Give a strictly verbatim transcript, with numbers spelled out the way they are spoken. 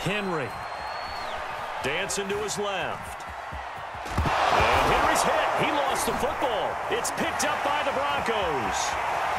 Henry. Dancing to his left. And Henry's hit. He lost the football. It's picked up by the Broncos.